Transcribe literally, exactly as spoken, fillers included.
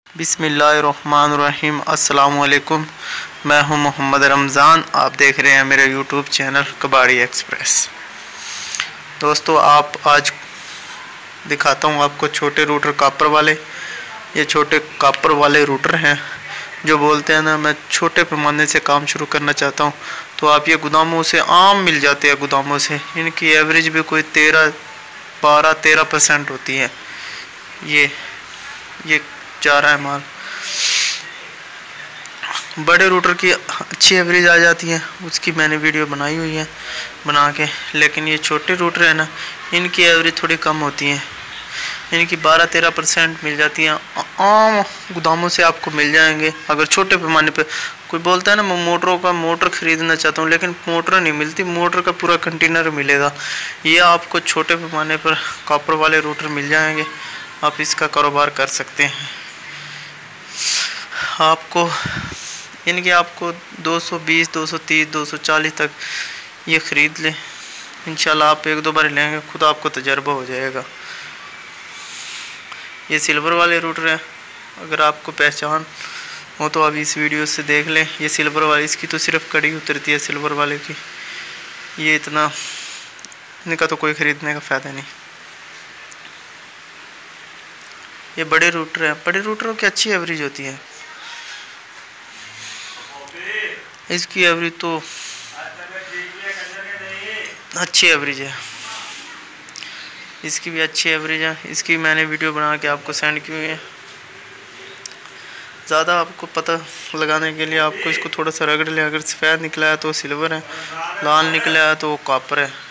बिस्मिल्लाहिर्रहमानिर्रहीम। अस्सलामु अलैकुम। मैं हूं मोहम्मद रमज़ान। आप देख रहे हैं मेरे यूट्यूब चैनल कबाड़ी एक्सप्रेस। दोस्तों, आप आज दिखाता हूं आपको छोटे रूटर कापर वाले। ये छोटे कापर वाले रूटर हैं जो बोलते हैं ना, मैं छोटे पैमाने से काम शुरू करना चाहता हूं। तो आप ये गोदामों से आम मिल जाते हैं। गोदामों से इनकी एवरेज भी कोई तेरह बारह तेरह परसेंट होती है। ये ये जा रहा है माल। बड़े रूटर की अच्छी एवरेज आ जाती है, उसकी मैंने वीडियो बनाई हुई है बना के। लेकिन ये छोटे रूटर है ना, इनकी एवरेज थोड़ी कम होती है। इनकी बारह तेरह परसेंट मिल जाती हैं। आम गोदामों से आपको मिल जाएंगे। अगर छोटे पैमाने पे कोई बोलता है ना, मैं मोटरों का मोटर खरीदना चाहता हूँ, लेकिन मोटर नहीं मिलती। मोटर का पूरा कंटेनर मिलेगा। ये आपको छोटे पैमाने पर कॉपर वाले रूटर मिल जाएंगे। आप इसका कारोबार कर सकते हैं। आपको इनके आपको दो सौ बीस, दो सौ तीस, दो सौ चालीस तक ये ख़रीद लें। इंशाल्लाह आप एक दो बार लेंगे, खुद आपको तजर्बा हो जाएगा। ये सिल्वर वाले रूटर हैं। अगर आपको पहचान हो तो आप इस वीडियो से देख लें। ये सिल्वर वाले, इसकी तो सिर्फ कड़ी उतरती है सिल्वर वाले की। ये इतना इनका तो कोई ख़रीदने का फ़ायदा नहीं। ये बड़े रूटर हैं। बड़े रूटरों की अच्छी एवरेज होती है। इसकी एवरेज तो अच्छी एवरेज है। इसकी भी अच्छी एवरेज है। इसकी मैंने वीडियो बना के आपको सेंड की हुई है। ज़्यादा आपको पता लगाने के लिए आपको इसको थोड़ा सा रगड़ लें। अगर सफ़ेद निकला है तो सिल्वर है, लाल निकला है तो वो कॉपर है।